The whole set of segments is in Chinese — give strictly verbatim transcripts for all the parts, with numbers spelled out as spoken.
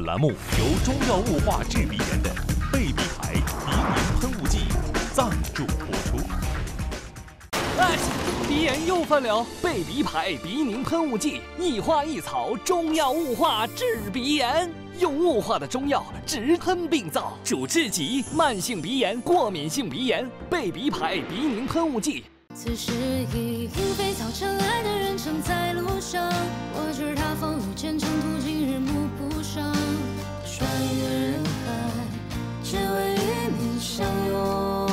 栏目由中药雾化治鼻炎的贝鼻牌鼻炎喷雾剂赞助播出。 哎，鼻炎又犯了，贝鼻牌鼻凝喷雾剂，一花一草，中药雾化治鼻炎。用雾化的中药直喷病灶，主治疾慢性鼻炎、过敏性鼻炎。贝鼻牌鼻凝喷雾剂。 此时已莺飞草长，爱的人正在路上。我知他风雨兼程途，今日幕布上，穿越人海，只为与你相拥。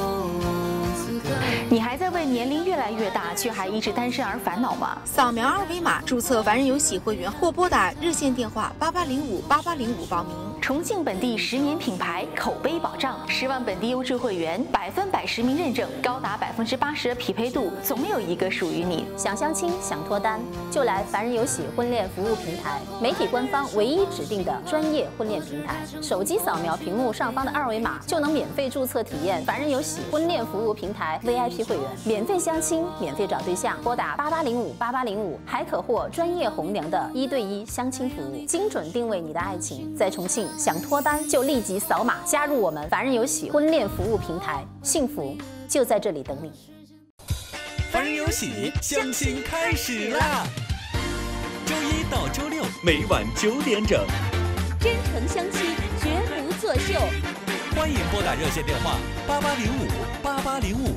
你还在为年龄越来越大却还一直单身而烦恼吗？ 扫描二维码注册凡人有喜会员，或拨打热线电话八八零五八八零五报名。 重庆本地十年品牌，口碑保障，十万本地优质会员，百分百实名认证，高达百分之八十的匹配度，总有一个属于你。 想相亲想脱单，就来凡人有喜婚恋服务平台，媒体官方唯一指定的专业婚恋平台。手机扫描屏幕上方的二维码，就能免费注册体验凡人有喜婚恋服务平台 V I P 会员，免费相亲，免费找对象，拨打八八零五八八零五，还可获专业红娘的一对一相亲服务，精准定位你的爱情。在重庆想脱单，就立即扫码加入我们凡人有喜婚恋服务平台，幸福就在这里等你。 凡人有喜，相亲开始啦！周一到周六每晚九点整， 真诚相亲，绝不作秀。 欢迎拨打热线电话八八零五八八零五。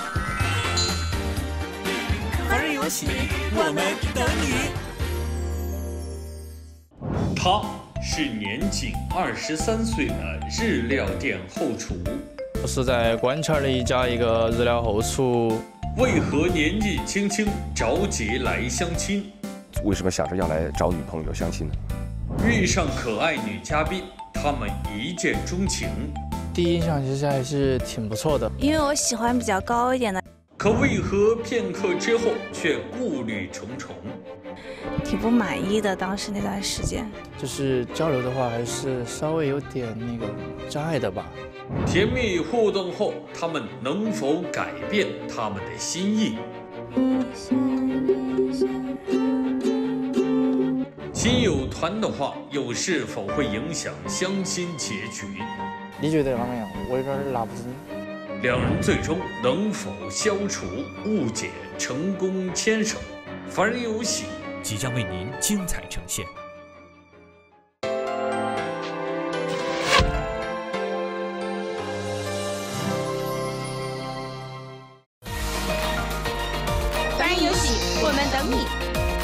凡人有喜，我们等你。他是年仅二十三岁的日料店后厨。 我是在官桥的一家一个日料后厨。 为何年纪轻轻着急来相亲？ 为什么想着要来找女朋友相亲呢？ 遇上可爱女嘉宾，他们一见钟情。 第一印象其实还是挺不错的， 因为我喜欢比较高一点的。 可为何片刻之后却顾虑重重？ 挺不满意的，当时那段时间。 就是交流的话，还是稍微有点那个障碍的吧。 甜蜜互动后，他们能否改变他们的心意？亲友团的话，又是否会影响相亲结局？ 你觉得方面，我有点拿不准。 两人最终能否消除误解，成功牵手？凡人有喜即将为您精彩呈现。 凡人有喜，我们等你。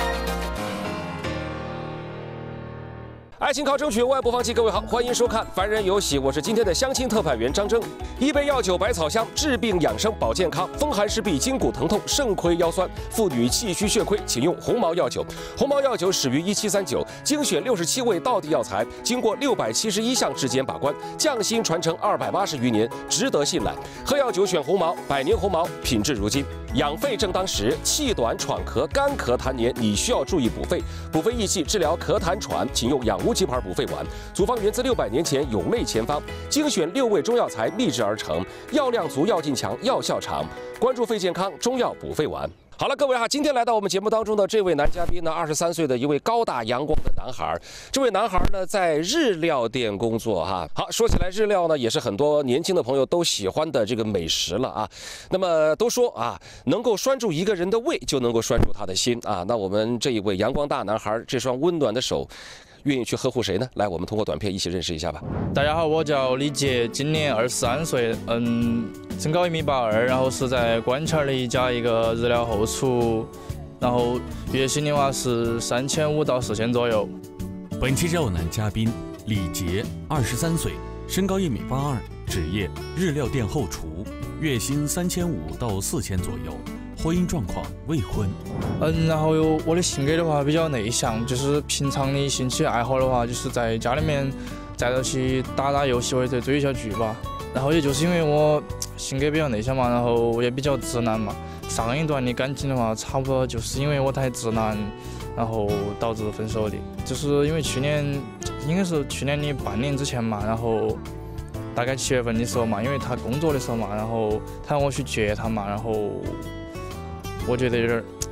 爱情靠争取，我爱不放弃。各位好，欢迎收看《凡人有喜》，我是今天的相亲特派员张征。一杯药酒百草香，治病养生保健康，风寒湿痹筋骨疼痛，肾亏腰酸，妇女气虚血亏，请用红毛药酒。红毛药酒始于一七三九，精选六十七味道地药材，经过六百七十一项质检把关，匠心传承二百八十余年，值得信赖。喝药酒选红毛，百年红毛，品质如金。养肺正当时，气短喘咳、干咳痰黏，你需要注意补肺。补肺益气，治疗咳痰喘，请用养乌鸡牌补肺丸。组方源自六百年前永类前方，精选六味中药材秘制而成，药量足、药劲强、药效长。关注肺健康，中药补肺丸。好了，各位哈，今天来到我们节目当中的这位男嘉宾呢，二十三岁的一位高大阳光的男孩。这位男孩呢，在日料店工作哈。好，说起来日料呢，也是很多年轻的朋友都喜欢的这个美食了啊。那么都说啊，能够拴住一个人的胃，就能够拴住他的心啊。那我们这一位阳光大男孩，这双温暖的手，愿意去呵护谁呢？来，我们通过短片一起认识一下吧。 大家好，我叫李杰，今年二十三岁，嗯，身高一米八二，然后是在官桥的一家一个日料后厨，然后月薪的话是三千五到四千左右。 本期肉男嘉宾李杰，二十三岁，身高一米八二，职业日料店后厨，月薪三千五到四千左右。婚姻状况未婚。 嗯，然后我的性格的话比较内向，就是平常的兴趣爱好的话，就是在家里面在一起打打游戏或者追一下剧吧。然后也就是因为我性格比较内向嘛，然后也比较直男嘛。上一段的感情的话，差不多就是因为我太直男，然后导致分手的。就是因为去年应该是去年的半年之前嘛，然后大概七月份的时候嘛，因为他工作的时候嘛，然后他让我去接他嘛，然后我觉得有点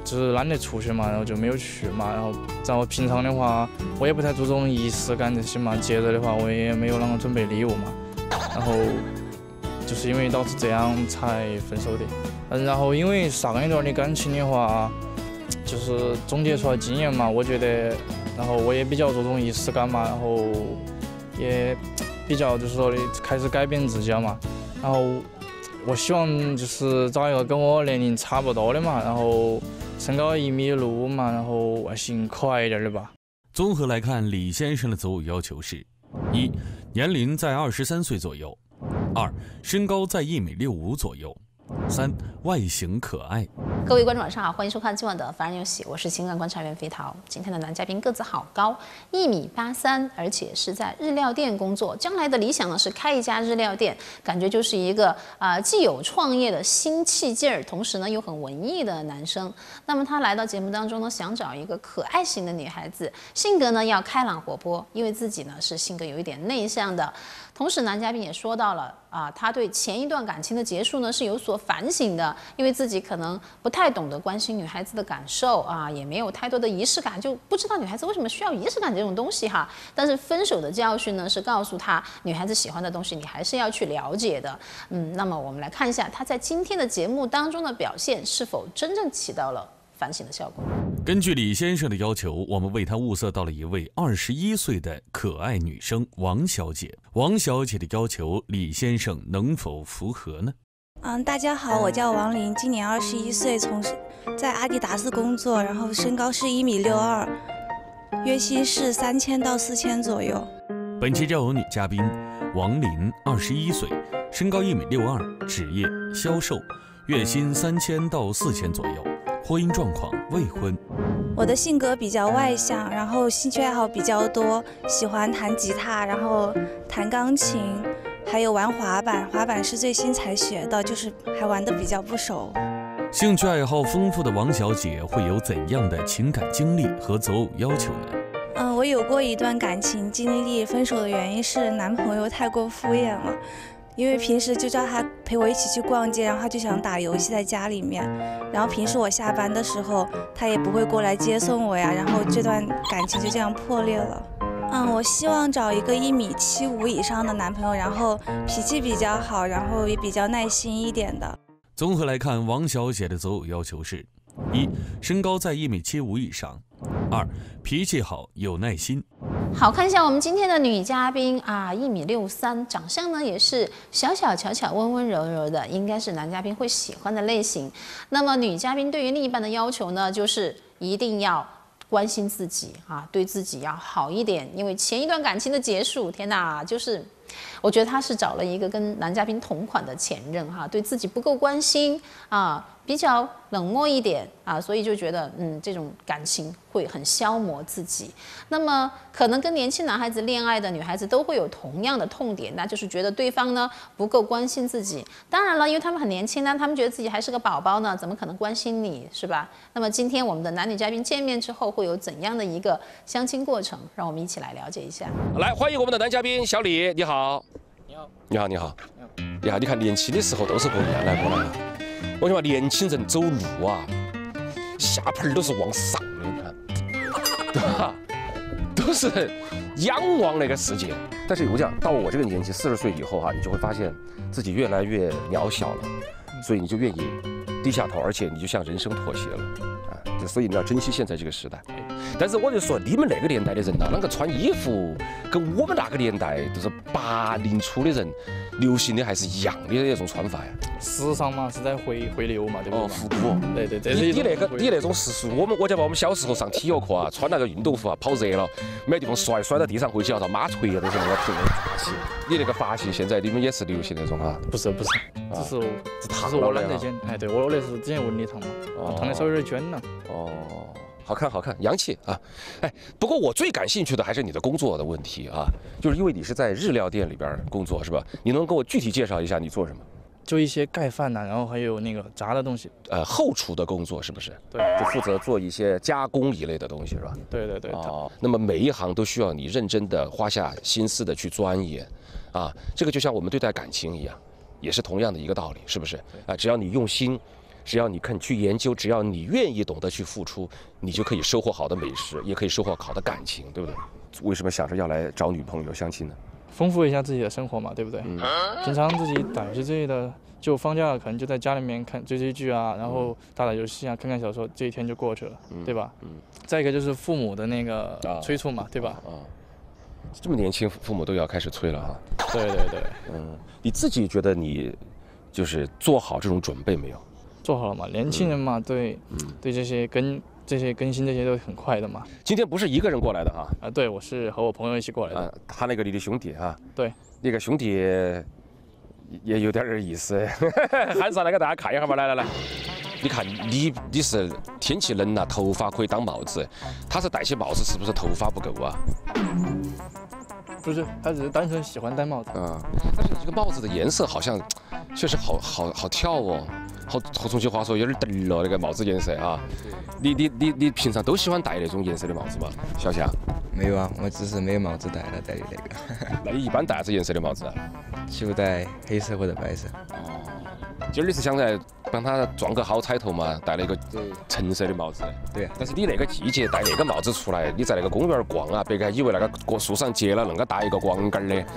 就是懒得出去嘛，然后就没有去嘛。然后然后平常的话，我也不太注重仪式感这些嘛。节日的话，我也没有啷个准备礼物嘛。然后就是因为导致这样才分手的。嗯，然后因为上一段的感情的话，就是总结出来经验嘛，我觉得，然后我也比较注重仪式感嘛，然后也比较就是说的开始改变自己了嘛。然后我希望就是找一个跟我年龄差不多的嘛，然后身高一米六五嘛，然后外形可爱一点的吧。 综合来看，李先生的择偶要求是：一、年龄在二十三岁左右；二、身高在一米六五左右；三、外形可爱。 各位观众晚上好，欢迎收看今晚的《凡人有喜》，我是情感观察员肥桃。今天的男嘉宾个子好高，一米八三，而且是在日料店工作。将来的理想呢是开一家日料店，感觉就是一个啊、呃、既有创业的新气劲儿，同时呢又很文艺的男生。那么他来到节目当中呢，想找一个可爱型的女孩子，性格呢要开朗活泼，因为自己呢是性格有一点内向的。同时，男嘉宾也说到了啊，他对前一段感情的结束呢是有所反省的，因为自己可能不太懂得关心女孩子的感受啊，也没有太多的仪式感，就不知道女孩子为什么需要仪式感这种东西哈。但是分手的教训呢是告诉他，女孩子喜欢的东西你还是要去了解的。嗯，那么我们来看一下他在今天的节目当中的表现是否真正起到了反省的效果。 根据李先生的要求，我们为他物色到了一位二十一岁的可爱女生王小姐。王小姐的要求，李先生能否符合呢？ 嗯，大家好，我叫王琳，今年二十一岁，从事在阿迪达斯工作，然后身高是一米六二，月薪是三千到四千左右。 本期交友女嘉宾王琳，二十一岁，身高一米六二，职业销售，月薪三千到四千左右。婚姻状况未婚。 我的性格比较外向，然后兴趣爱好比较多，喜欢弹吉他，然后弹钢琴，还有玩滑板。滑板是最新才学的，就是还玩得比较不熟。 兴趣爱好丰富的王小姐会有怎样的情感经历和择偶要求呢？ 嗯，我有过一段感情经历，分手的原因是男朋友太过敷衍了。因为平时就叫他陪我一起去逛街，然后他就想打游戏在家里面，然后平时我下班的时候他也不会过来接送我呀，然后这段感情就这样破裂了。嗯，我希望找一个一米七五以上的男朋友，然后脾气比较好，然后也比较耐心一点的。 综合来看，王小姐的择偶要求是：一、身高在一米七五以上；二、脾气好，有耐心。 好，看一下我们今天的女嘉宾啊，一米六三，长相呢也是小小巧巧、温温柔柔的，应该是男嘉宾会喜欢的类型。那么女嘉宾对于另一半的要求呢，就是一定要关心自己啊，对自己要好一点，因为前一段感情的结束，天哪，就是我觉得他是找了一个跟男嘉宾同款的前任哈，对自己不够关心啊，比较冷漠一点啊，所以就觉得嗯，这种感情会很消磨自己。那么可能跟年轻男孩子恋爱的女孩子都会有同样的痛点，那就是觉得对方呢不够关心自己。当然了，因为他们很年轻呢，他们觉得自己还是个宝宝呢，怎么可能关心你，是吧？那么今天我们的男女嘉宾见面之后会有怎样的一个相亲过程，让我们一起来了解一下。 来，欢迎我们的男嘉宾小李，你好。 你好。 你好，你好。你好，你看年轻的时候都是不一样，来过来。我跟你说，年轻人走路啊，下盘都是往上的，你看，对吧？都是仰望那个世界。 但是我讲到我这个年纪，四十岁以后哈、啊，你就会发现自己越来越渺小了，所以你就愿意低下头，而且你就向人生妥协了啊。所以你要珍惜现在这个时代。但是我就说，你们那个年代的人呐、啊，啷个穿衣服跟我们那个年代就是八零初的人流行的还是一样的那种穿法呀？ 时尚嘛，是在回回流嘛，对不对？ 哦，复古。 对对对。 你你那个你那种是属我们，我讲吧，我们小时候上体育课啊，穿那个运动服啊，跑热了，没地方摔，摔到地上回去要到马锤啊，都是那个头发型。你那个发型现在你们也是流行那种哈？ 不是不是，只是我只是我懒得剪。哎，对我那是之前纹理烫嘛，烫的稍微有点卷了。 哦。好看，好看，洋气啊！哎，不过我最感兴趣的还是你的工作的问题啊，就是因为你是在日料店里边工作是吧？你能给我具体介绍一下你做什么？ 就一些盖饭呐、啊，然后还有那个炸的东西， 呃，后厨的工作是不是？ 对， 就负责做一些加工一类的东西是吧？ 对对对。 哦，那么每一行都需要你认真的花下心思的去钻研，啊，这个就像我们对待感情一样，也是同样的一个道理，是不是？啊，只要你用心。 只要你肯去研究，只要你愿意懂得去付出，你就可以收获好的美食，也可以收获好的感情，对不对？为什么想着要来找女朋友相亲呢？ 丰富一下自己的生活嘛，对不对？嗯、平常自己打游戏之类的，就放假了可能就在家里面看追追剧啊，然后打打游戏啊，看看小说，这一天就过去了，嗯、对吧？嗯。再一个就是父母的那个催促嘛，啊、对吧？啊。 这么年轻，父母都要开始催了哈。 对对对。 嗯，你自己觉得你就是做好这种准备没有？ 做好了嘛，年轻人嘛，嗯、对，嗯、对这些跟。这些更新这些都很快的嘛。 今天不是一个人过来的哈？ 啊，对，我是和我朋友一起过来的。啊、 他那个你的兄弟哈？ 对， 那个兄弟也有点意思，喊上来给大家看一下嘛，来来来，你看你你是天气冷了，头发可以当帽子，他是戴起帽子是不是头发不够啊？ 不是，他只是单纯喜欢戴帽子。 啊，但是这个帽子的颜色好像确实好好好跳哦。好，重庆话说有点嘚了，那个帽子颜色啊。你你你你平常都喜欢戴那种颜色的帽子吗？小夏？ 没有啊，我只是没有帽子戴了，戴的那个。 那你一般戴啥颜色的帽子啊？ 就戴黑色或者白色。 哦。今儿你是想来帮他撞个好彩头嘛？戴了一个橙色的帽子。 对。 但是你那个季节戴那个帽子出来，你在那个公园逛啊，别个以为那个过树上结了恁个大一个光杆的。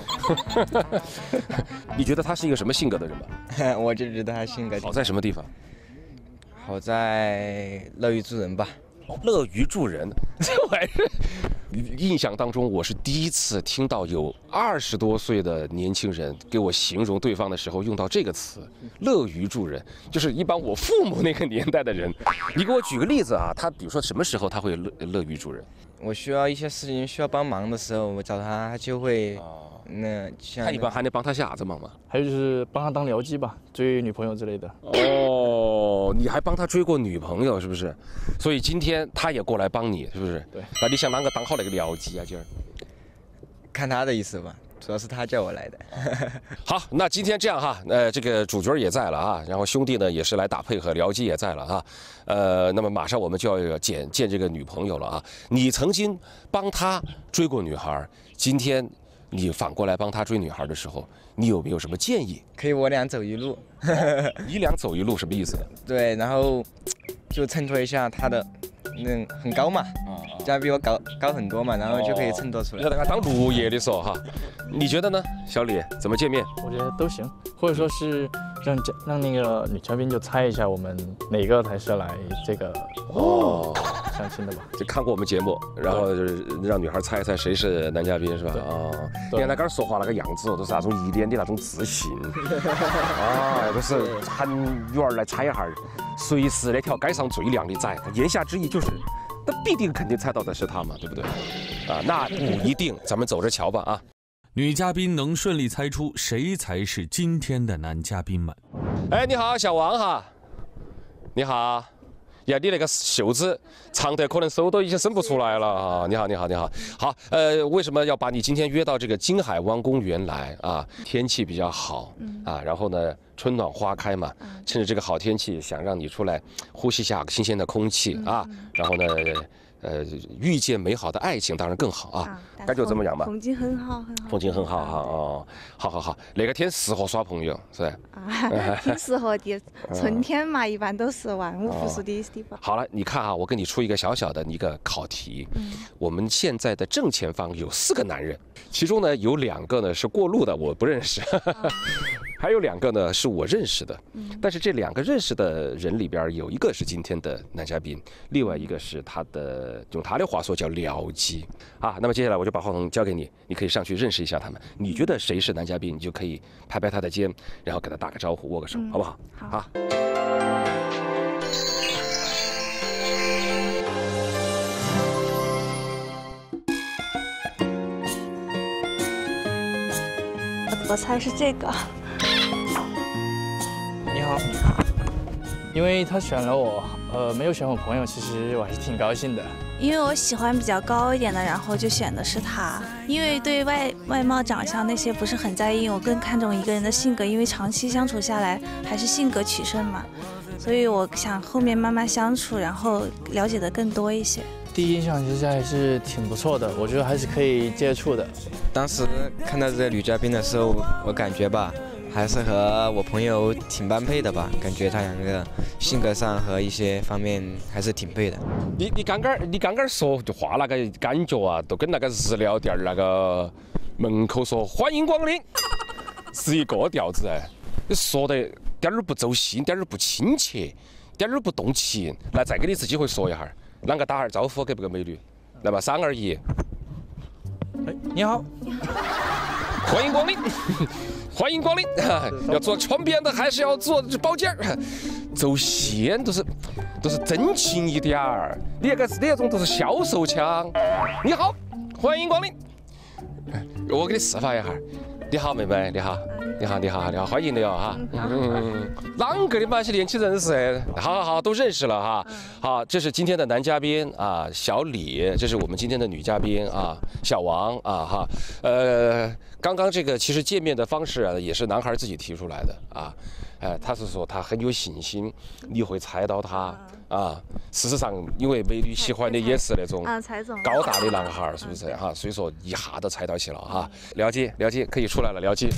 你觉得他是一个什么性格的人吧？ 我就觉得他性格好在什么地方？ 好在乐于助人吧。 乐于助人，这玩意儿，印象当中我是第一次听到有二十多岁的年轻人给我形容对方的时候用到这个词，乐于助人。就是一般我父母那个年代的人，你给我举个例子啊，他比如说什么时候他会乐乐于助人？ 我需要一些事情需要帮忙的时候，我找他，他就会。哦那像他一般还能帮他下啥子忙吗？ 还有就是帮他当僚机吧，追女朋友之类的。 哦，你还帮他追过女朋友是不是？所以今天他也过来帮你，是不是？ 对。 那你想啷个当好那个僚机啊？今儿？ 看他的意思吧，主要是他叫我来的。 好，那今天这样哈，呃，这个主角也在了啊，然后兄弟呢也是来打配合，僚机也在了啊，呃，那么马上我们就要见见这个女朋友了啊。你曾经帮他追过女孩，今天。你反过来帮他追女孩的时候，你有没有什么建议？ 可以我俩走一路， 你俩走一路什么意思呢？ 对，然后就衬托一下他的，那很高嘛，家比我高高很多嘛，然后就可以衬托出来。 让他当陆爷的时候哈，你觉得呢，小李？怎么见面？ 我觉得都行，或者说是让让那个女嘉宾就猜一下我们哪个才是来这个哦相亲的吧？ 就看过我们节目，然后就是让女孩猜一猜谁是男嘉宾是吧？啊，你看他刚说话那个样子哦，都是那种一脸的那种自信，啊，都是喊女儿来猜一下，随时那条街上最靓的仔。言下之意就是，那必定肯定猜到的是他嘛，对不对？啊，那不一定，咱们走着瞧吧啊。 女嘉宾能顺利猜出谁才是今天的男嘉宾们。 哎，你好，小王哈，你好。呀，你那个袖子长得可能手都已经伸不出来了啊！你好，你好，你好，好，呃，为什么要把你今天约到这个金海湾公园来啊？天气比较好啊，然后呢，春暖花开嘛，趁着这个好天气，想让你出来呼吸下新鲜的空气啊，然后呢。呃，遇见美好的爱情当然更好啊，感觉怎么样嘛？ 风景很好，很好。 风景很好哈哦，好好好，那个天适合耍朋友是吧？ 啊，挺适合的。春天嘛，一般都是万物复苏的地方。 好了，你看啊，我给你出一个小小的一个考题。嗯。我们现在的正前方有四个男人，其中呢有两个呢是过路的，我不认识。还有两个呢是我认识的，但是这两个认识的人里边有一个是今天的男嘉宾，另外一个是他的用他的话说叫僚机啊。那么接下来我就把话筒交给你，你可以上去认识一下他们。你觉得谁是男嘉宾，你就可以拍拍他的肩，然后给他打个招呼，握个手，好不好？ 好。 好。 我猜是这个。 你好，你好。因为他选了我，呃，没有选我朋友，其实我还是挺高兴的。 因为我喜欢比较高一点的，然后就选的是他。因为对外外貌、长相那些不是很在意，我更看重一个人的性格，因为长期相处下来还是性格取胜嘛。所以我想后面慢慢相处，然后了解的更多一些。 第一印象其实还是挺不错的，我觉得还是可以接触的。 当时看到这个女嘉宾的时候，我感觉吧， 还是和我朋友挺般配的吧，感觉他两个性格上和一些方面还是挺配的。 你你刚刚你刚刚说的话那个感觉啊，都跟那个日料店那个门口说欢迎光临是一个调子哎，你说的点儿不走心，点儿不亲切，点儿不动情。来，再给你一次机会说一下，啷个打下招呼给不给美女？来吧，三二一。 哎，你好， 欢迎光临。欢迎光临，要做床边的还是要做包间儿？走线都是都是真情一点儿，你那个你那种都是销售腔。你好，欢迎光临。我给你示范一下。你好，妹妹，你好，你好，你好，你好，欢迎你哦哈。嗯，啷个的嘛，些年轻人是，好好好，都认识了哈。好，这是今天的男嘉宾啊，小李，这是我们今天的女嘉宾啊，小王啊哈。呃，刚刚这个其实见面的方式啊，也是男孩自己提出来的啊。哎，他是说他很有信心，你会猜到他啊。事实上，因为美女喜欢的也是那种高大的男孩，是不是哈？所以说一下都猜到起了哈。廖姐，廖姐可以出来了，廖姐。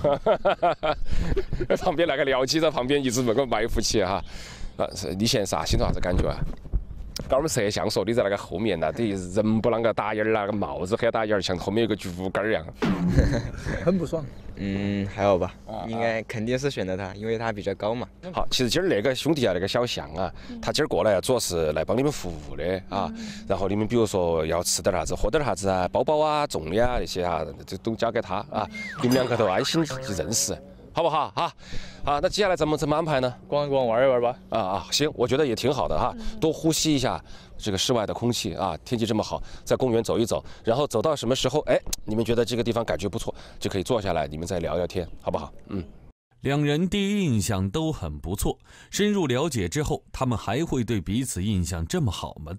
旁边那个廖姐在旁边一直那个埋伏起哈。啊，你现在啥心头啥子感觉啊？刚我们摄像说你在那个后面呢，等于人不啷个打眼儿，那个帽子很打眼儿，像后面有个竹竿儿一样。 很不爽。 嗯，还好吧，应该肯定是选择他，因为他比较高嘛。 好，其实今儿那个兄弟啊，那个小象啊，他今儿过来主要是来帮你们服务的啊。然后你们比如说要吃点啥子、喝点啥子啊，包包啊、重的啊那些啊，这都交给他啊。你们两个头安心认识。好不好？哈，好，那接下来怎么怎么安排呢？ 逛一逛，玩一玩吧。 啊啊，行，我觉得也挺好的哈，多呼吸一下这个室外的空气啊，天气这么好，在公园走一走，然后走到什么时候，哎，你们觉得这个地方感觉不错，就可以坐下来，你们再聊聊天，好不好？嗯。 两人第一印象都很不错，深入了解之后，他们还会对彼此印象这么好吗？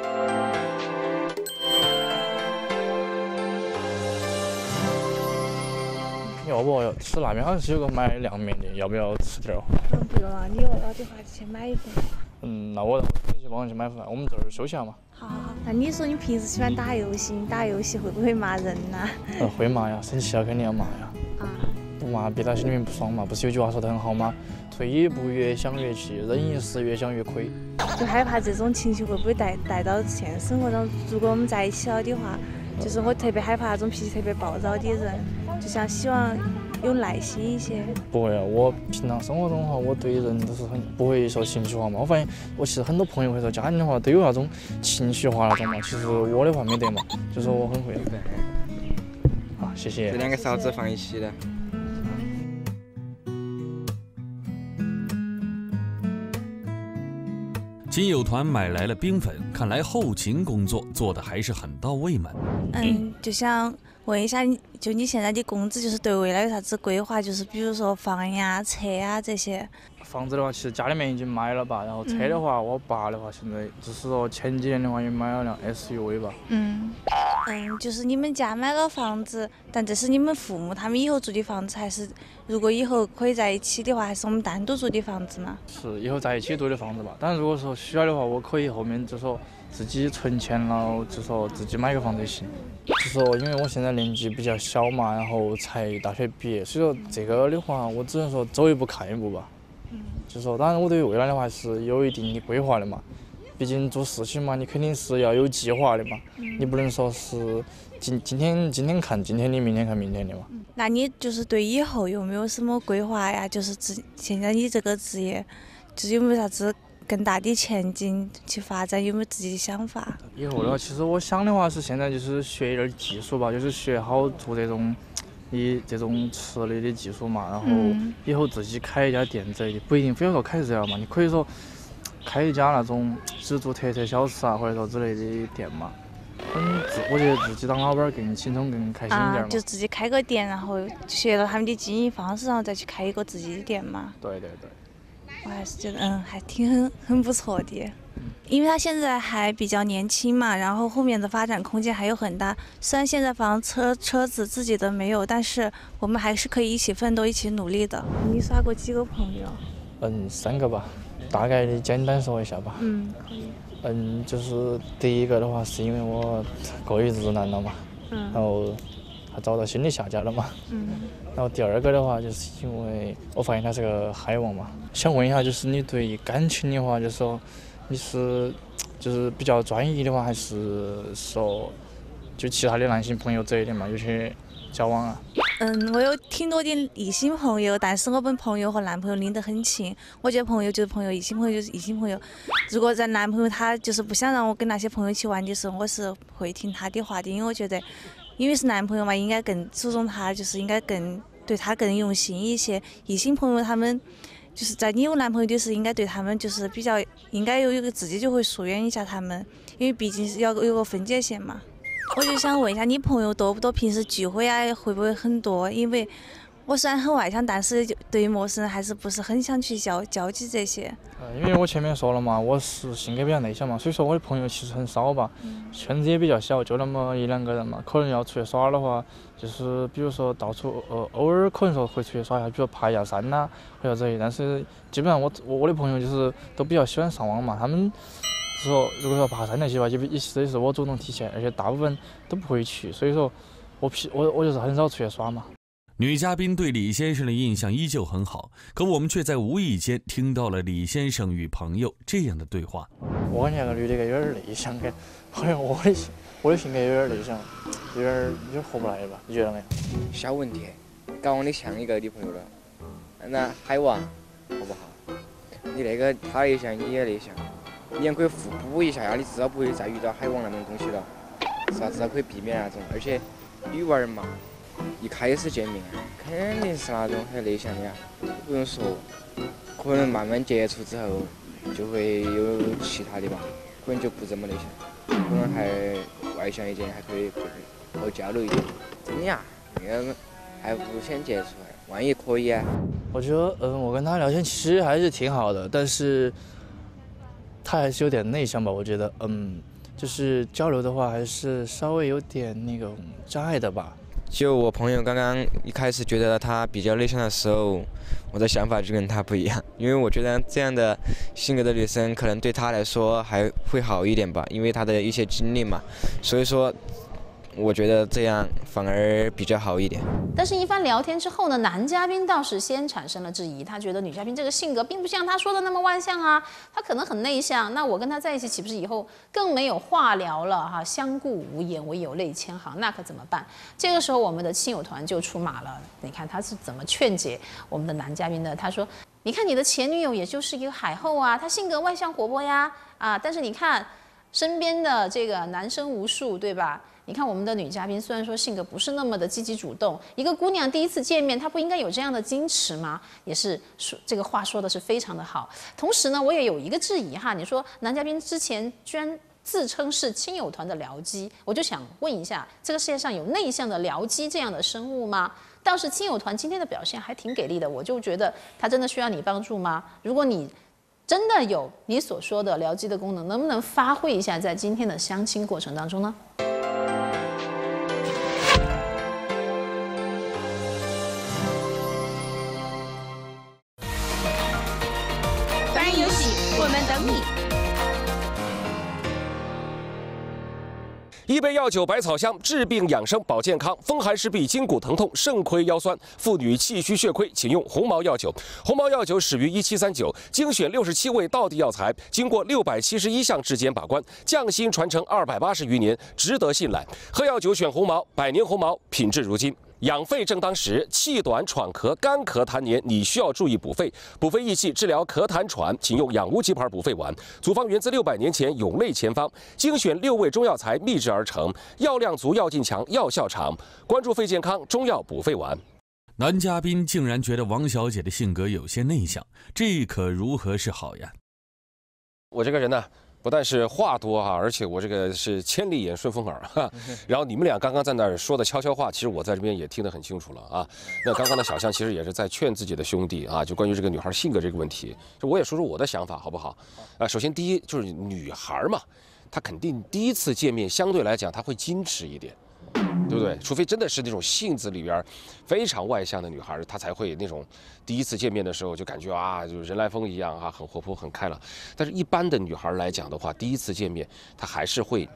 要不要吃那边好像是有个买凉面的，要不要吃点儿？ 嗯，不用啊，你有了的话就先买一份。 嗯，那我你去帮我去买份，我们这儿休息下嘛。 好好好。那你说你平时喜欢打游戏，你打游戏会不会骂人呐、啊？ 呃，会骂呀，生气了肯定要骂呀。啊。不骂憋到心里面不爽嘛，不是有句话说得很好吗？退一步越想越气，忍一时越想越亏。 就害怕这种情绪会不会带带到现实生活中？如果我们在一起了的话，就是我特别害怕那种脾气特别暴躁的人。就想希望有耐心一些。 不会啊，我平常生活中的话，我对人都是很不会说情绪化嘛。我发现我其实很多朋友或者家人的话都有那种情绪化那种嘛，其实我的话没得嘛，就是我很会。好，谢谢。 这两个勺子放一起的。 亲友团买来了冰粉，看来后勤工作做得还是很到位嘛。 嗯，就想问一下，就你现在的工资，就是对未来有啥子规划？就是比如说房呀、车呀这些。 房子的话，其实家里面已经买了吧，然后车的话，嗯、我爸的话现在就是说前几年的话也买了辆 S U V 吧。 嗯。嗯，就是你们家买了房子，但这是你们父母他们以后住的房子，还是如果以后可以在一起的话，还是我们单独住的房子呢？ 是以后在一起住的房子吧。但如果说需要的话，我可以后面就说自己存钱，然后就说自己买个房子也行。就说因为我现在年纪比较小嘛，然后才大学毕业，所以说这个的话，我只能说走一步看一步吧。嗯。就说当然我对于未来的话是有一定的规划的嘛。毕竟做事情嘛，你肯定是要有计划的嘛，嗯、你不能说是今今天今天看今天的，明天看明天的嘛。 嗯、那你就是对以后有没有什么规划呀？就是职现在你这个职业，就是有没有啥子更大的前景去发展？有没有自己的想法？ 以后的话，其实我想的话是现在就是学一点技术吧，就是学好做这种以这种吃类的技术嘛，然后以后自己开一家店之类的，不一定非要说开这样嘛，你可以说。开一家那种只做特色小吃啊，或者说之类的店嘛，嗯，自我觉得自己当老板更轻松、更开心一点嘛、啊。 就自己开个店，然后学了他们的经营方式，然后再去开一个自己的店嘛。 对对对。 我还是觉得，嗯，还挺很很不错的。嗯、因为他现在还比较年轻嘛，然后后面的发展空间还有很大。虽然现在房车车子自己的没有，但是我们还是可以一起奋斗、一起努力的。你耍过几个朋友？ 嗯，三个吧。大概的简单说一下吧。 嗯，可以。 嗯，就是第一个的话，是因为我过于日男了嘛。嗯。然后他遭到心理下架了嘛。嗯。然后第二个的话，就是因为我发现他是个海王嘛，想问一下，就是你对感情的话，就是说你是就是比较专一的话，还是说就其他的男性朋友这一点嘛，有些交往啊？ 嗯，我有挺多的异性朋友，但是我们朋友和男朋友拎得很清。我觉得朋友就是朋友，异性朋友就是异性朋友。如果在男朋友他就是不想让我跟那些朋友一起玩的时候，我是会听他的话的，因为我觉得，因为是男朋友嘛，应该更注重他，就是应该更对他更用心一些。异性朋友他们就是在你有男朋友的时候，应该对他们就是比较应该有一个自己就会疏远一下他们，因为毕竟是要有个分界线嘛。我就想问一下，你朋友多不多？平时聚会啊会不会很多？因为我虽然很外向，但是对于陌生人还是不是很想去交交际这些。 呃，因为我前面说了嘛，我是性格比较内向嘛，所以说我的朋友其实很少吧，嗯、圈子也比较小，就那么一两个人嘛。可能要出去耍的话，就是比如说到处呃偶尔可能说会出去耍一下，比如爬一下山呐、啊，或者这些。但是基本上我我的朋友就是都比较喜欢上网嘛，他们。说如果说爬山那些话，就也是是我主动提前，而且大部分都不会去，所以说我平我我就是很少出去耍嘛。 女嘉宾对李先生的印象依旧很好，可我们却在无意间听到了李先生与朋友这样的对话。 我感觉那个女的有点内向，感好像我的我的性格有点内向，有点有点合不来吧？你觉得没有？ 小问题，搞忘你像一个女朋友了，那海王好不好？你那个他内向，你也内向。你也可以互补一下呀，你至少不会再遇到海王那种东西了，是吧？至少可以避免那种。而且女娃儿嘛，一开始见面肯定是那种很内向的呀，不用说，可能慢慢接触之后就会有其他的吧，可能就不这么内向，可能还外向一点，还可以好交流一点。真的呀，那个还不先接触，万一可以啊？ 我觉得，嗯，我跟他聊天其实还是挺好的，但是。他还是有点内向吧，我觉得，嗯，就是交流的话，还是稍微有点那种障碍的吧。 就我朋友刚刚一开始觉得他比较内向的时候，我的想法就跟他不一样，因为我觉得这样的性格的女生可能对他来说还会好一点吧，因为他的一些经历嘛，所以说。我觉得这样反而比较好一点。 但是，一番聊天之后呢，男嘉宾倒是先产生了质疑，他觉得女嘉宾这个性格并不像他说的那么外向啊，他可能很内向。那我跟他在一起，岂不是以后更没有话聊了哈？相顾无言，唯有泪千行，那可怎么办？这个时候，我们的亲友团就出马了。你看他是怎么劝解我们的男嘉宾的？他说：“你看你的前女友也就是一个海后啊，她性格外向活泼呀，啊，但是你看身边的这个男生无数，对吧？”你看我们的女嘉宾，虽然说性格不是那么的积极主动，一个姑娘第一次见面，她不应该有这样的矜持吗？也是说这个话说的是非常的好。同时呢，我也有一个质疑哈，你说男嘉宾之前居然自称是亲友团的僚机，我就想问一下，这个世界上有内向的僚机这样的生物吗？倒是亲友团今天的表现还挺给力的，我就觉得他真的需要你帮助吗？如果你真的有你所说的僚机的功能，能不能发挥一下在今天的相亲过程当中呢？ 一杯药酒百草香，治病养生保健康，风寒湿痹筋骨疼痛肾亏腰酸，妇女气虚血亏，请用红毛药酒。红毛药酒始于一七三九，精选六十七味道地药材，经过六百七十一项质检把关，匠心传承二百八十余年，值得信赖。喝药酒选红毛，百年红毛，品质如金。养肺正当时，气短喘咳、干咳痰黏，你需要注意补肺。补肺益气，治疗咳痰喘，请用养乌鸡牌补肺丸。组方源自六百年前永类前方，精选六味中药材秘制而成，药量足、药劲强、药效长。关注肺健康，中药补肺丸。 男嘉宾竟然觉得王小姐的性格有些内向，这可如何是好呀？ 我这个人呢，不但是话多哈，而且我这个是千里眼顺风耳哈。然后你们俩刚刚在那儿说的悄悄话，其实我在这边也听得很清楚了啊。那刚刚的小象其实也是在劝自己的兄弟啊，就关于这个女孩性格这个问题，就我也说说我的想法好不好？啊，首先第一就是女孩嘛，她肯定第一次见面相对来讲她会矜持一点。对不对？除非真的是那种性子里边非常外向的女孩，她才会那种第一次见面的时候就感觉啊，就人来疯一样啊，很活泼很开朗。但是一般的女孩来讲的话，第一次见面她还是会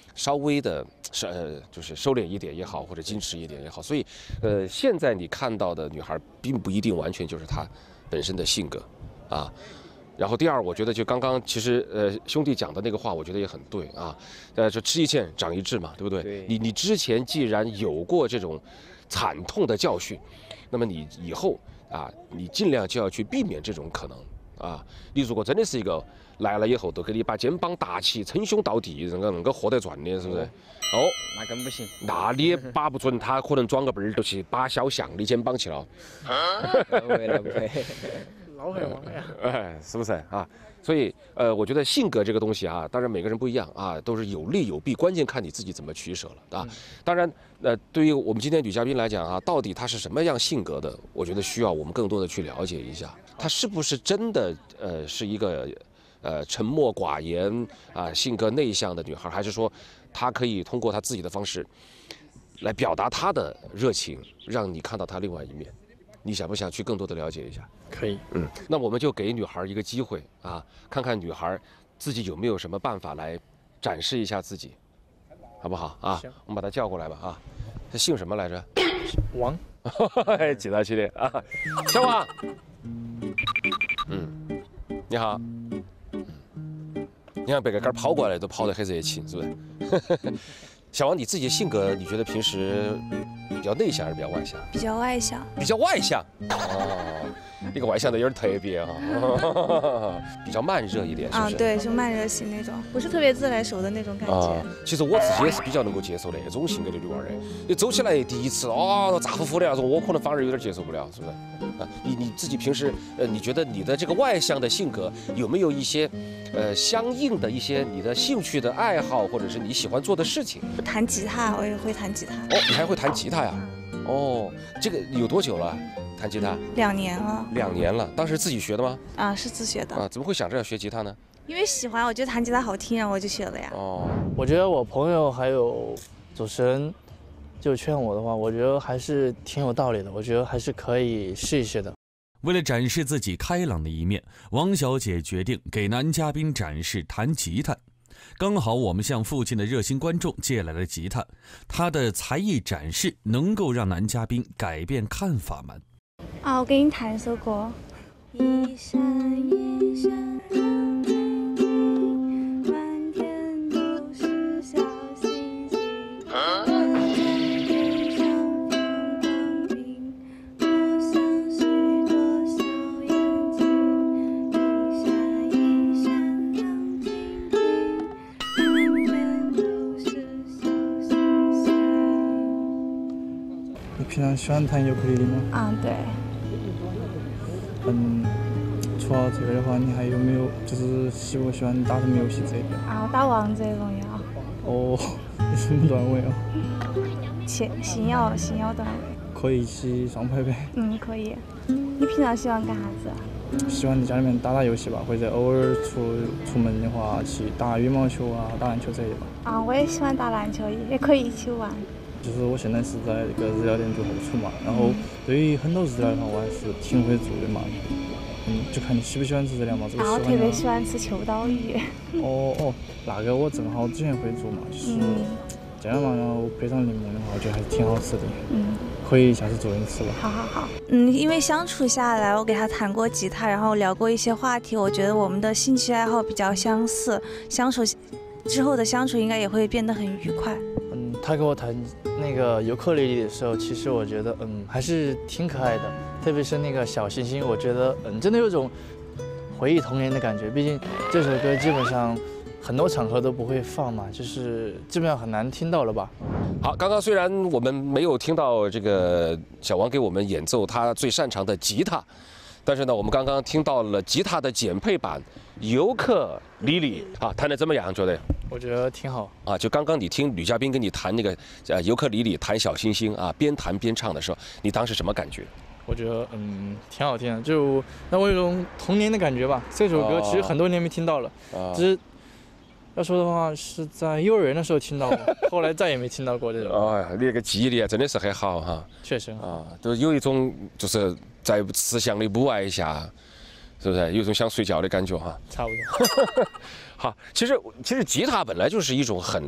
稍微的是呃就是收敛一点也好，或者矜持一点也好。所以，呃，现在你看到的女孩，并不一定完全就是她本身的性格，啊。然后第二，我觉得就刚刚其实呃兄弟讲的那个话，我觉得也很对啊。呃，这吃一堑长一智嘛，对不对？ 对。 你你之前既然有过这种惨痛的教训，那么你以后啊，你尽量就要去避免这种可能啊。你如果真的是一个来了以后都给你把肩膀打起，称兄道弟，那个能够活得转的，是不是？哦， 那更不行。 那你也把不准他可能装个背儿就去把小象的肩膀去了。 不会了，不会。 老狠王呀！ 哎，是不是啊？所以呃，我觉得性格这个东西啊，当然每个人不一样啊，都是有利有弊，关键看你自己怎么取舍了啊。当然，呃，对于我们今天女嘉宾来讲啊，到底她是什么样性格的，我觉得需要我们更多的去了解一下，她是不是真的呃是一个呃沉默寡言啊、性格内向的女孩，还是说她可以通过她自己的方式来表达她的热情，让你看到她另外一面。你想不想去更多的了解一下？ 可以， 嗯，那我们就给女孩一个机会啊，看看女孩自己有没有什么办法来展示一下自己，好不好啊？我们把她叫过来吧啊，她姓什么来着？ 王， 记得起的啊，小王，嗯，你好，嗯，你看别个杆跑过来都跑得很热情，是不是？小王，你自己的性格，你觉得平时比较内向还是比较外向？ 比较外向。 比较外向。哦，这个外向的有点特别哈，比较慢热一点，是不是？ 啊，对，是慢热型那种，不是特别自来熟的那种感觉。 啊，其实我自己也是比较能够接受那种性格的女娃儿的。你走起来第一次哦，咋呼呼的那种，我可能反而有点接受不了，是不是？啊，你你自己平时呃，你觉得你的这个外向的性格有没有一些呃相应的一些你的兴趣的爱好，或者是你喜欢做的事情？ 弹吉他，我也会弹吉他。 哦，你还会弹吉他呀？哦，这个有多久了？弹吉他？ 两年了。 两年了，当时自己学的吗？ 啊，是自学的。 啊，怎么会想着要学吉他呢？ 因为喜欢，我觉得弹吉他好听，然后我就学了呀。 哦， 我觉得我朋友还有主持人就劝我的话，我觉得还是挺有道理的，我觉得还是可以试一试的。 为了展示自己开朗的一面，王小姐决定给男嘉宾展示弹吉他。刚好我们向附近的热心观众借来了吉他，她的才艺展示能够让男嘉宾改变看法吗？ 啊，我给你弹一首歌。一闪一闪亮晶晶，满天都是小星星。我在天上放光明，好像许多小眼睛。一闪一闪亮晶晶，满天都是小星星。 你平常喜欢弹尤克里里吗？ 啊，对。 嗯，除了这个的话，你还有没有就是喜不喜欢打什么游戏之类的？ 啊，我打王者荣耀。 哦，你是段位哦。 星星耀星耀段位。 可以一起上排呗。 嗯，可以。你平常喜欢干啥子？ 喜欢在家里面打打游戏吧，或者偶尔出出门的话去打羽毛球啊、打篮球之类的吧。 啊，我也喜欢打篮球，也可以一起玩。 就是我现在是在一个日料店做后厨嘛，然后对于很多日料的话，我还是挺会做的嘛。嗯，就看你喜不喜欢吃日料嘛。这个啊，我特别喜欢吃秋刀鱼。 哦哦，那个我正好之前会做嘛，就是芥末嘛，然后配上柠檬的话，我觉得还是挺好吃的。嗯，可以下次做给你吃吧。 好好好。嗯，因为相处下来，我给他弹过吉他，然后聊过一些话题，我觉得我们的兴趣爱好比较相似，相处之后的相处应该也会变得很愉快。 嗯，他给我弹那个尤克里里的时候，其实我觉得嗯还是挺可爱的，特别是那个小星星，我觉得嗯真的有种回忆童年的感觉。毕竟这首歌基本上很多场合都不会放嘛，就是基本上很难听到了吧。 好，刚刚虽然我们没有听到这个小王给我们演奏他最擅长的吉他，但是呢，我们刚刚听到了吉他的减配版尤克里里啊，弹得怎么样？觉得？ 我觉得挺好啊。就刚刚你听女嘉宾跟你弹那个呃尤克里里弹小星星啊，边弹边唱的时候，你当时什么感觉？ 我觉得嗯挺好听的，就让我有种童年的感觉吧。这首歌其实很多年没听到了，哦、只是要说的话是在幼儿园的时候听到过，后来再也没听到过这种。 哎呀，你那个记忆力真的是很好哈。 确实啊，都有一种就是在慈祥的母爱下，是不是有一种想睡觉的感觉哈？ 差不多。 好，其实其实吉他本来就是一种很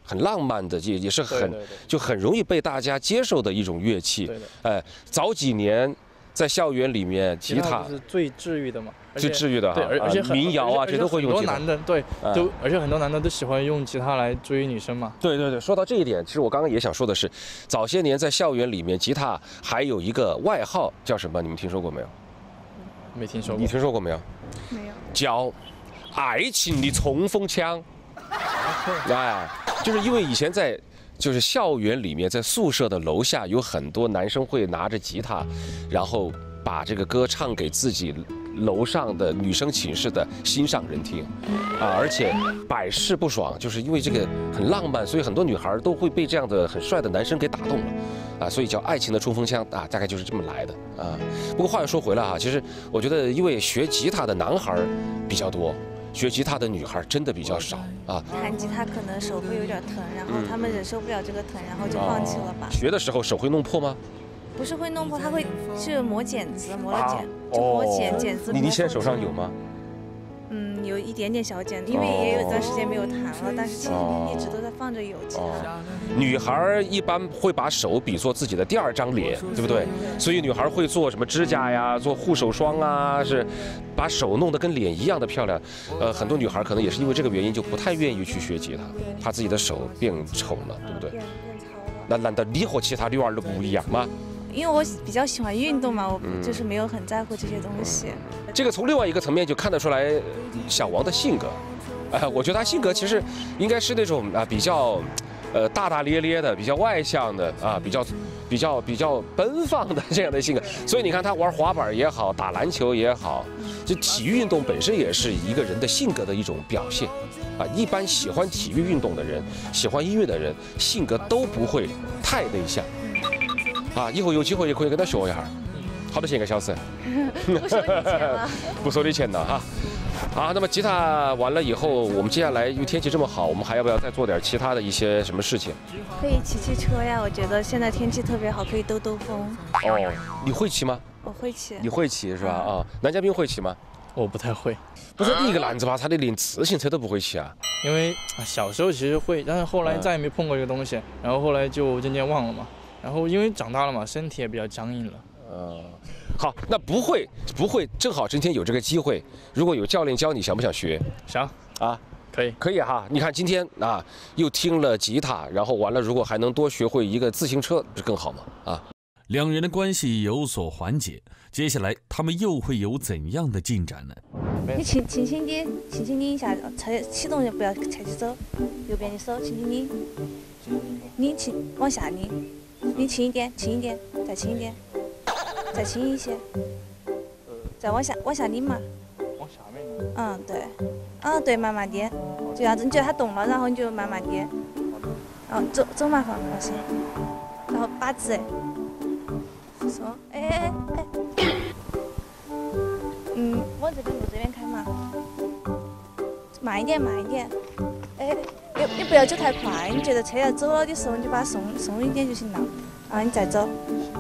很浪漫的，也也是很对对对就很容易被大家接受的一种乐器。 对的哎，早几年在校园里面，吉他是最治愈的嘛， 最治愈的哈， 对，而而且很民谣啊， 而且这都会用吉他。 很多男的对， 哎都而且很多男的都喜欢用吉他来追女生嘛。 对对对，说到这一点，其实我刚刚也想说的是，早些年在校园里面，吉他还有一个外号叫什么？你们听说过没有？ 没听说过。 你听说过没有？ 没有。 叫爱情的冲锋枪。哎，就是因为以前在就是校园里面，在宿舍的楼下有很多男生会拿着吉他，然后把这个歌唱给自己楼上的女生寝室的心上人听，啊，而且百试不爽，就是因为这个很浪漫，所以很多女孩都会被这样的很帅的男生给打动了，啊，所以叫爱情的冲锋枪啊，大概就是这么来的啊。不过话又说回来哈，其实我觉得因为学吉他的男孩比较多。学吉他的女孩真的比较少啊。 弹吉他可能手会有点疼，然后他们忍受不了这个疼，然后就放弃了吧。 学的时候手会弄破吗？ 不是会弄破，他会去磨剪子，磨了剪，就磨剪剪子。 你你现在手上有吗？ 嗯，有一点点小茧，因为也有一段时间没有弹了，但是其实一直都在放着有吉他。 女孩一般会把手比作自己的第二张脸，对不对？所以女孩会做什么指甲呀，做护手霜啊，是把手弄得跟脸一样的漂亮。呃，很多女孩可能也是因为这个原因，就不太愿意去学吉他，怕自己的手变丑了，对不对？ 变变糙了。 那难道你和其他女孩都不一样吗？ 因为我比较喜欢运动嘛，我就是没有很在乎这些东西。 这个从另外一个层面就看得出来，小王的性格，啊、呃，我觉得他性格其实应该是那种啊、呃、比较，呃大大咧咧的，比较外向的啊，比较比较比较奔放的这样的性格。所以你看他玩滑板也好，打篮球也好，就体育运动本身也是一个人的性格的一种表现。啊，一般喜欢体育运动的人，喜欢音乐的人，性格都不会太内向。啊，以后有机会也可以跟他学一下。好多钱一个小时？ 不收你钱了。 不收你钱了哈。好，那么吉他完了以后，我们接下来因为天气这么好，我们还要不要再做点其他的一些什么事情？ 可以骑骑车呀，我觉得现在天气特别好，可以兜兜风。 哦，你会骑吗？ 我会骑。 你会骑是吧？啊，男嘉宾会骑吗？ 我不太会。 不是你一个男子吧，他连连自行车都不会骑啊？ 因为小时候其实会，但是后来再也没碰过这个东西，然后后来就渐渐忘了嘛。然后因为长大了嘛，身体也比较僵硬了。 呃，好，那不会不会，正好今天有这个机会，如果有教练教你，想不想学？ 想啊， 可以可以哈。你看今天啊，又听了吉他，然后完了，如果还能多学会一个自行车，不是更好吗？啊， 两人的关系有所缓解，接下来他们又会有怎样的进展呢？ 你轻轻轻地，轻轻拧一下，踩启动不要踩起走，右边的手轻轻拧，拧轻往下拧。拧轻一点，轻一点，再轻一点，再轻一些，再往下往下拧嘛。 往下面拧。 嗯，对，嗯对，慢慢点，就这样子，你觉得它动了，然后你就慢慢点，然后走走嘛放放心，然后把子，说，哎哎哎，嗯，往这边路这边开嘛，慢一点，慢一点，哎。你你不要走太快，你觉得车要走了的时候，你就把它松松一点就行了。啊，你再走。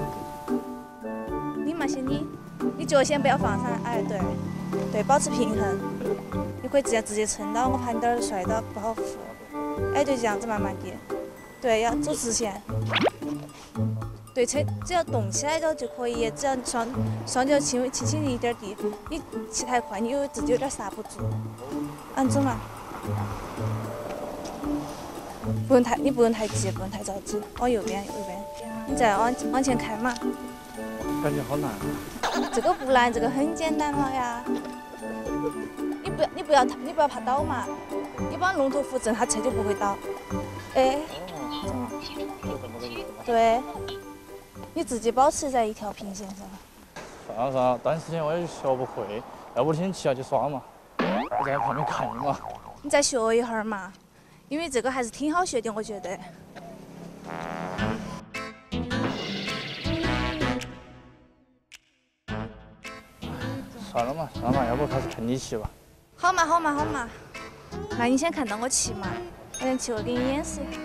你嘛先你，你脚先不要放上，哎对，对，保持平衡。你可以直接直接撑到，我怕你等会摔到不好扶。哎对，这样子慢慢点。对，要走直线。对，车只要动起来了就可以，只要双双脚轻轻轻的一点地，你骑太快，你有自己有点刹不住。啊，你走嘛。不用太，你不用太急，不用太着急。往右边，右边，你再往往前开嘛。 感觉好难啊。 这个不难，这个很简单了呀。你不要，你不要，你不要怕倒嘛。你把龙头扶正，它车就不会倒。哎，对，你自己保持在一条平线上。 算了算了，短时间我也学不会，要不先骑下去耍嘛，我在旁边看嘛。 你再学一会儿嘛。因为这个还是挺好学的，我觉得。 算了嘛，算了嘛，要不开始看你骑吧。 好嘛，好嘛，好嘛。那你先看到我骑嘛，我先骑，我给你演示一下。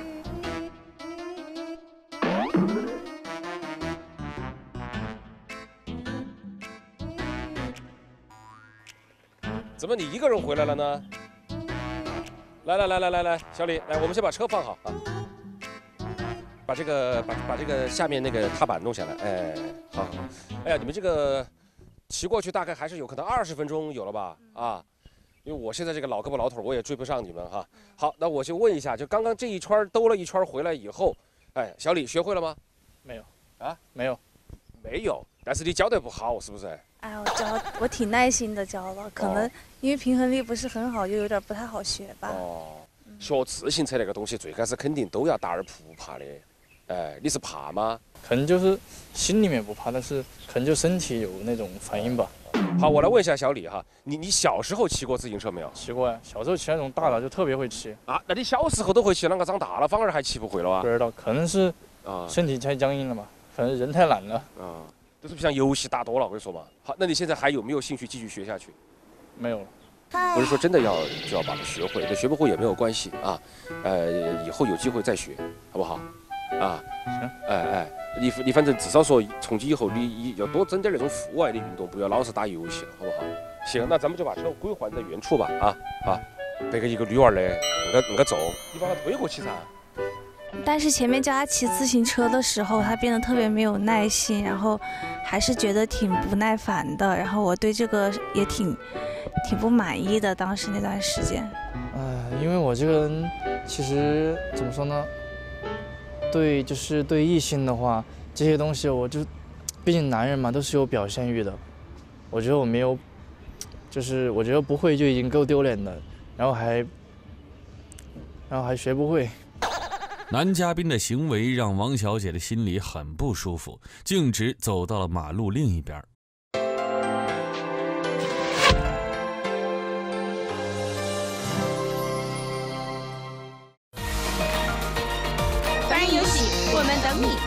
怎么你一个人回来了呢？ 来来来来来来，小李，来，我们先把车放好啊，把这个把把这个下面那个踏板弄下来，哎，好好好，哎呀，你们这个骑过去大概还是有可能二十分钟有了吧？啊，因为我现在这个老胳膊老腿，我也追不上你们哈。好，那我就问一下，就刚刚这一圈兜了一圈回来以后，哎，小李学会了吗？ 没有啊， 没有， 没有，但是你教得不好，是不是？ 哎，我教我挺耐心的教了，可能因为平衡力不是很好，就有点不太好学吧。 哦，学自行车那个东西，最开始肯定都要打点扑怕的。哎，你是怕吗？ 可能就是心里面不怕，但是可能就身体有那种反应吧。 好，我来问一下小李哈，你你小时候骑过自行车没有？ 骑过呀，小时候骑那种大的就特别会骑。 啊，那你小时候都会骑，啷个长大了反而还骑不会了啊？ 不知道，可能是啊身体太僵硬了嘛，可能人太懒了。 啊，都是像游戏打多了，我跟你说嘛。好，那你现在还有没有兴趣继续学下去？ 没有了。 不是说真的要就要把它学会，那学不会也没有关系啊。呃，以后有机会再学，好不好？啊， 行。 哎哎，你你反正至少说从今以后你要多整点那种户外的运动，不要老是打游戏了，好不好？行，那咱们就把车归还在原处吧。啊啊，别个一个女娃儿的那个那个重，你把它推过去噻。 但是前面教他骑自行车的时候，他变得特别没有耐心，然后还是觉得挺不耐烦的，然后我对这个也挺挺不满意的。当时那段时间， 哎，因为我这个人其实怎么说呢？对，就是对异性的话，这些东西我就，毕竟男人嘛，都是有表现欲的。我觉得我没有，就是我觉得不会就已经够丢脸的，然后还，然后还学不会。 男嘉宾的行为让王小姐的心里很不舒服，径直走到了马路另一边。 凡人有喜，我们等你。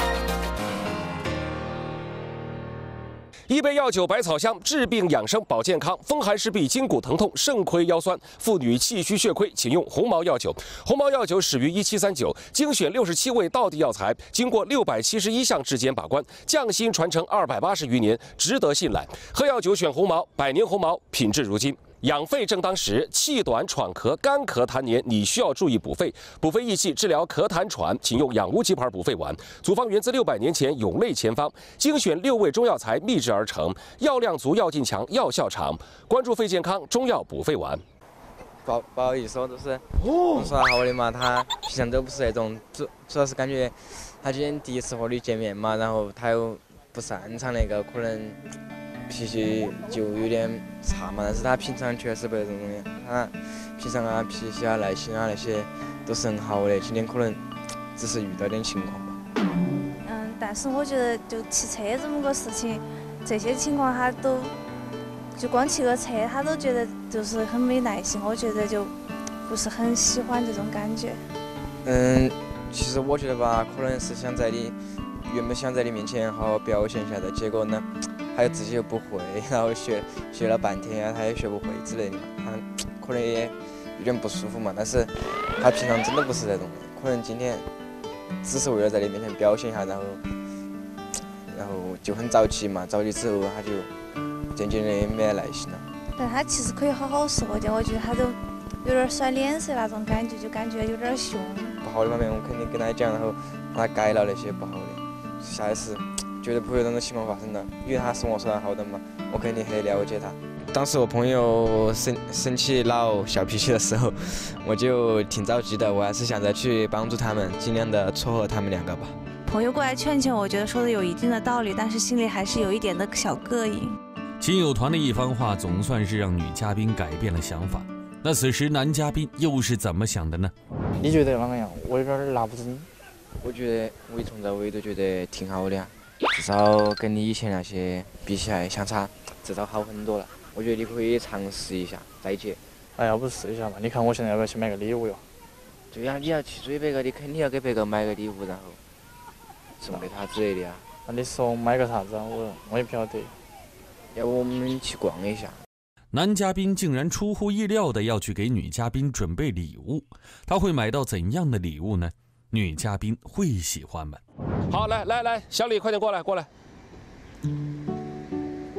一杯药酒百草香，治病养生保健康，风寒湿痹筋骨疼痛肾亏腰酸，妇女气虚血亏，请用红毛药酒。红毛药酒始于一七三九，精选六十七味道地药材，经过六百七十一项质检把关，匠心传承二百八十余年，值得信赖。喝药酒选红毛，百年红毛，品质如金。养肺正当时，气短喘咳、干咳痰黏，你需要注意补肺。补肺益气，治疗咳痰喘，请用养乌鸡牌补肺丸。组方源自六百年前永类前方，精选六味中药材秘制而成，药量足、药劲强、药效长。关注肺健康，中药补肺丸。 不不好意思，我都是我说好的嘛，他平常都不是那种，主主要是感觉他今天第一次和你见面嘛，然后他又不擅长那个，可能。脾气就有点差嘛，但是他平常确实不是这种的，他平常啊脾气啊耐心啊那些都是很好的，今天可能只是遇到点情况吧。 嗯，但是我觉得就骑车这么个事情，这些情况他都就光骑个车，他都觉得就是很没耐心，我觉得就不是很喜欢这种感觉。 嗯，其实我觉得吧，可能是想在你原本想在你面前好好表现一下的，结果呢。还有自己又不会，然后学学了半天啊，他也学不会之类的嘛，他可能也有点不舒服嘛。但是他平常真的不是那种，可能今天只是为了在你面前表现一下，然后然后就很着急嘛，着急之后他就渐渐的没耐心了。 但他其实可以好好说的，我觉得他都有点甩脸色那种感觉，就感觉有点凶。 不好的方面我肯定跟他讲，然后让他改了那些不好的，下一次。绝对不会有这种情况发生的，因为他是我说的好的嘛，我肯定很了解他。当时我朋友生生气闹小脾气的时候，我就挺着急的，我还是想着去帮助他们，尽量的撮合他们两个吧。 朋友过来劝劝，我觉得说的有一定的道理，但是心里还是有一点的小膈应。 亲友团的一番话总算是让女嘉宾改变了想法，那此时男嘉宾又是怎么想的呢？ 你觉得啷个样？我有点拿不准。 我觉得我从头我都觉得挺好的呀。至少跟你以前那些比起来相差至少好很多了。我觉得你可以尝试一下再结。 哎，要不试一下嘛？你看我现在要不要去买个礼物哟？ 对呀，你要去追别个，你肯定要给别个买个礼物，然后送给他之类的呀。 那你说买个啥子啊？我我也不晓得。 要不我们去逛一下？ 男嘉宾竟然出乎意料的要去给女嘉宾准备礼物，他会买到怎样的礼物呢？女嘉宾会喜欢吗？ 好，来来来，小李，快点过来，过来。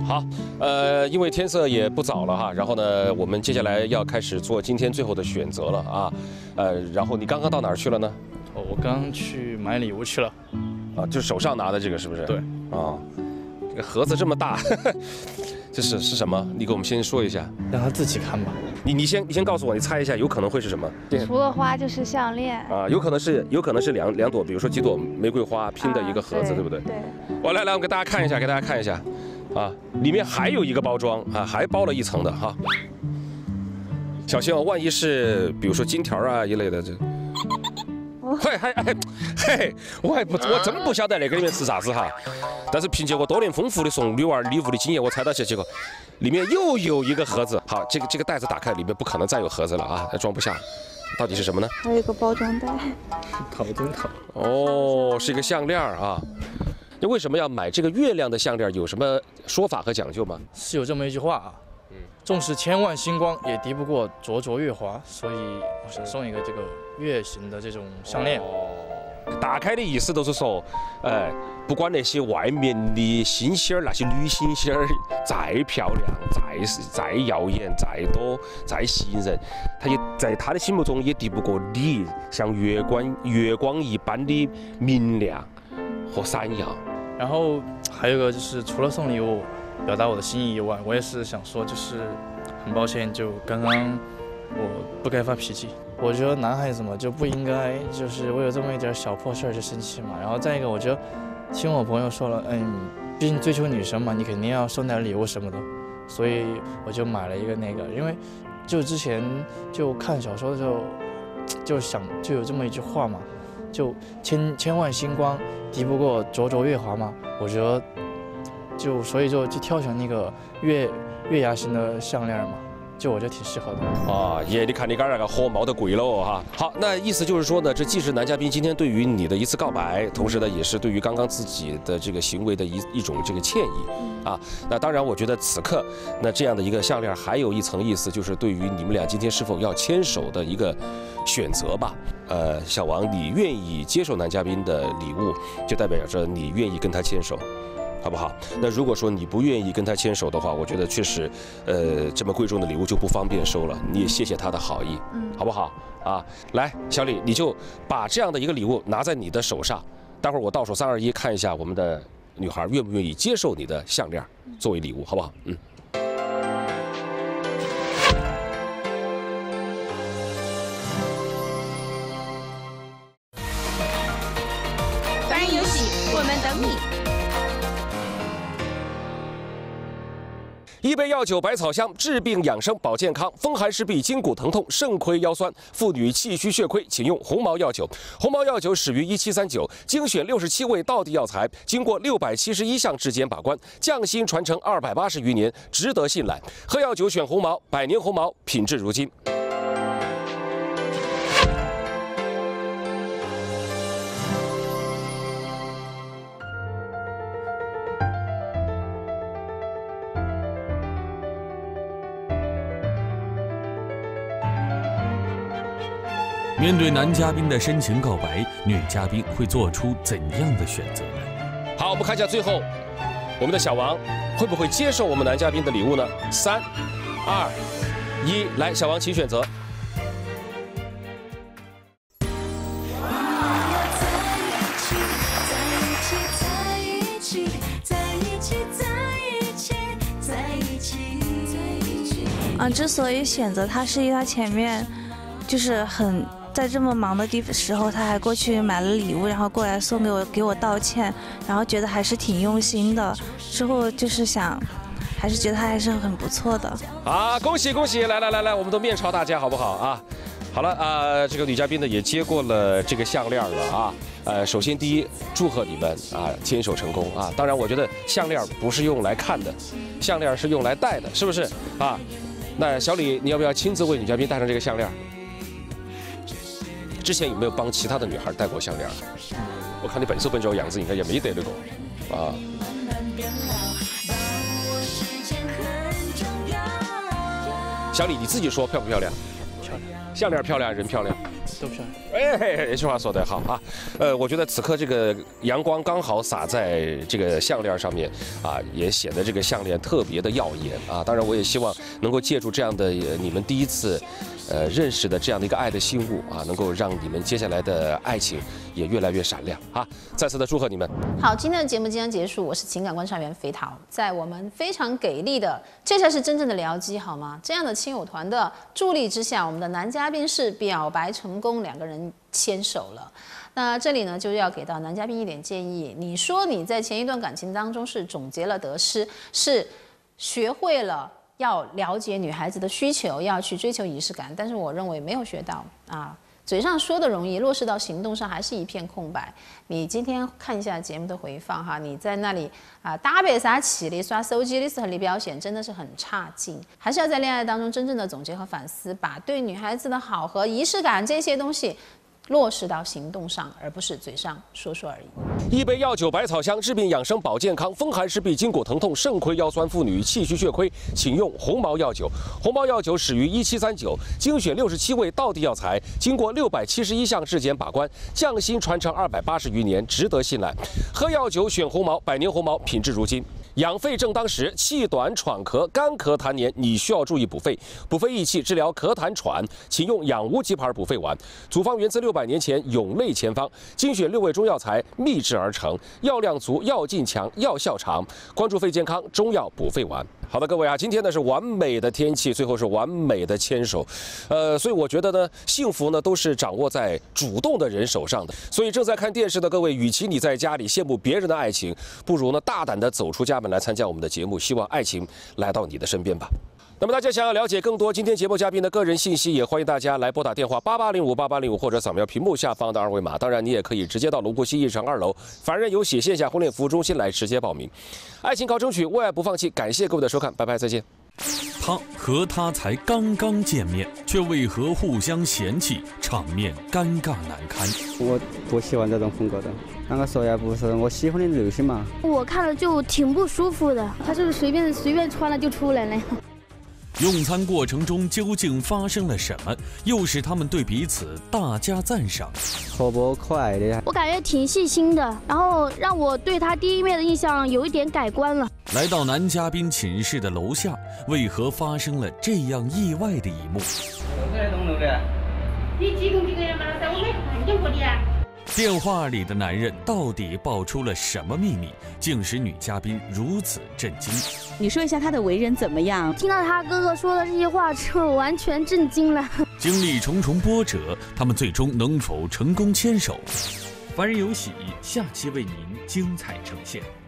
好，呃，因为天色也不早了哈，然后呢，我们接下来要开始做今天最后的选择了啊，呃，然后你刚刚到哪儿去了呢？ 哦，我刚刚去买礼物去了。 啊，就是手上拿的这个是不是？ 对。 啊，这个盒子这么大，这是是什么？你给我们先说一下。 让他自己看吧。 你你先你先告诉我，你猜一下，有可能会是什么？ 除了花就是项链。 啊，有可能是有可能是两两朵，比如说几朵玫瑰花拼的一个盒子， 啊、 对不对？ 对。 我来来，我给大家看一下，给大家看一下，啊，里面还有一个包装啊，还包了一层的哈。小心哦，万一是比如说金条啊一类的这。嘿，嘿，嘿，嘿，我还不，我真不晓得那个里面是啥子哈。但是凭借我多年丰富的送女娃礼物的经验，我猜到起结果，里面又有一个盒子。好，这个这个袋子打开，里面不可能再有盒子了啊，装不下。到底是什么呢？ 还有一个包装袋。 套真套。 哦，是一个项链啊。那为什么要买这个月亮的项链？有什么说法和讲究吗？ 是有这么一句话啊。嗯。纵使千万星光，也敌不过灼灼月华。所以我想送一个这个月形的这种项链。 打开的意思都是说，哎，不管那些外面的星星儿，那些女星星儿再漂亮、再再耀眼、再多、再吸引人，她也在她的心目中也敌不过你，像月光月光一般的明亮和闪耀。 然后还有一个就是，除了送礼物表达我的心意以外，我也是想说，就是很抱歉，就刚刚我不该发脾气。我觉得男孩子嘛就不应该就是为了这么一点小破事儿就生气嘛。然后再一个，我觉得听我朋友说了，嗯，毕竟追求女生嘛，你肯定要送点礼物什么的，所以我就买了一个那个，因为就之前就看小说的时候就想就有这么一句话嘛，就千千万星光敌不过灼灼月华嘛。我觉得就所以就就挑选那个月月牙形的项链嘛。就我觉得挺适合的啊，耶！你看你刚那个火冒得贵了哦哈。好，那意思就是说呢，这既是男嘉宾今天对于你的一次告白，同时呢，也是对于刚刚自己的这个行为的一一种这个歉意啊。那当然，我觉得此刻那这样的一个项链还有一层意思，就是对于你们俩今天是否要牵手的一个选择吧。呃，小王，你愿意接受男嘉宾的礼物，就代表着你愿意跟他牵手。好不好？那如果说你不愿意跟他牵手的话，我觉得确实，呃，这么贵重的礼物就不方便收了。你也谢谢他的好意，嗯，好不好？啊，来，小李，你就把这样的一个礼物拿在你的手上，待会儿我倒数三二一，看一下我们的女孩愿不愿意接受你的项链作为礼物，好不好？嗯。 凡人有喜，我们等你。 一杯药酒百草香，治病养生保健康，风寒湿痹筋骨疼痛肾亏腰酸，妇女气虚血亏，请用红毛药酒。红毛药酒始于一七三九，精选六十七味道地药材，经过六百七十一项质检把关，匠心传承二百八十余年，值得信赖。喝药酒选红毛，百年红毛，品质如金。 面对男嘉宾的深情告白，女嘉宾会做出怎样的选择呢？ 好，我们看一下最后，我们的小王会不会接受我们男嘉宾的礼物呢？三、二、一，来，小王请选择。 啊，之所以选择他，是因为他前面就是很。在这么忙的地时候，他还过去买了礼物，然后过来送给我，给我道歉，然后觉得还是挺用心的。之后就是想，还是觉得他还是很不错的。 啊，恭喜恭喜！来来来来，我们都面朝大家，好不好啊？好了啊、呃，这个女嘉宾呢也接过了这个项链了啊。呃，首先第一，祝贺你们啊牵手成功啊！当然，我觉得项链不是用来看的，项链是用来戴的，是不是啊？那小李，你要不要亲自为女嘉宾戴上这个项链？之前有没有帮其他的女孩戴过项链？我看你笨手笨脚样子，应该也没得那个啊。小李，你自己说漂不漂亮？ 漂亮。 项链漂亮，人漂亮， 都漂亮。 哎，这句话说得好啊。呃，我觉得此刻这个阳光刚好洒在这个项链上面啊，也显得这个项链特别的耀眼啊。当然，我也希望能够借助这样的你们第一次呃认识的这样的一个爱的信物啊，能够让你们接下来的爱情也越来越闪亮啊！再次的祝贺你们。 好，今天的节目即将结束，我是情感观察员肥桃，在我们非常给力的，这才是真正的僚机好吗？这样的亲友团的助力之下，我们的男嘉宾是表白成功，两个人牵手了。那这里呢，就要给到男嘉宾一点建议。你说你在前一段感情当中是总结了得失，是学会了要了解女孩子的需求，要去追求仪式感，但是我认为没有学到啊。嘴上说的容易，落实到行动上还是一片空白。你今天看一下节目的回放哈，你在那里啊打扮啥气的刷手机的时候，你表现真的是很差劲。还是要在恋爱当中真正的总结和反思，把对女孩子的好和仪式感这些东西落实到行动上，而不是嘴上说说而已。 一杯药酒百草香，治病养生保健康，风寒湿痹筋骨疼痛，肾亏腰酸妇女气虚血亏，请用红毛药酒。红毛药酒始于一七三九，精选六十七味道地药材，经过六百七十一项质检把关，匠心传承二百八十余年，值得信赖。喝药酒选红毛，百年红毛，品质如金。养肺正当时，气短喘咳、干咳痰黏，你需要注意补肺。补肺益气，治疗咳痰喘，请用养乌鸡牌补肺丸。组方源自六百年前永类前方，精选六味中药材秘制而成，药量足，药劲强，药效长。关注肺健康，中药补肺丸。好的，各位啊，今天呢是完美的天气，最后是完美的牵手，呃，所以我觉得呢，幸福呢都是掌握在主动的人手上的。所以正在看电视的各位，与其你在家里羡慕别人的爱情，不如呢大胆的走出家门来参加我们的节目，希望爱情来到你的身边吧。那么大家想要了解更多今天节目嘉宾的个人信息，也欢迎大家来拨打电话八八零五八八零五，或者扫描屏幕下方的二维码。当然，你也可以直接到龙湖西一城二楼凡人有喜线下婚恋服务中心来直接报名。爱情靠争取，为爱不放弃。感谢各位的收看，拜拜，再见。 他和她才刚刚见面，却为何互相嫌弃，场面尴尬难堪。 我不喜欢这种风格的。啷个说呀？不是我喜欢的流行嘛。 我看了就挺不舒服的，他是不是随便随便穿了就出来了？ 用餐过程中究竟发生了什么，又使他们对彼此大加赞赏？ 活泼可爱的， 我感觉挺细心的，然后让我对他第一面的印象有一点改观了。 来到男嘉宾寝室的楼下，为何发生了这样意外的一幕？ 你几公斤个嘛，在我们看见过的呀。 电话里的男人到底爆出了什么秘密，竟使女嘉宾如此震惊？ 你说一下他的为人怎么样？ 听到他哥哥说的这些话之后，完全震惊了。 经历重重波折，他们最终能否成功牵手？凡人有喜，下期为您精彩呈现。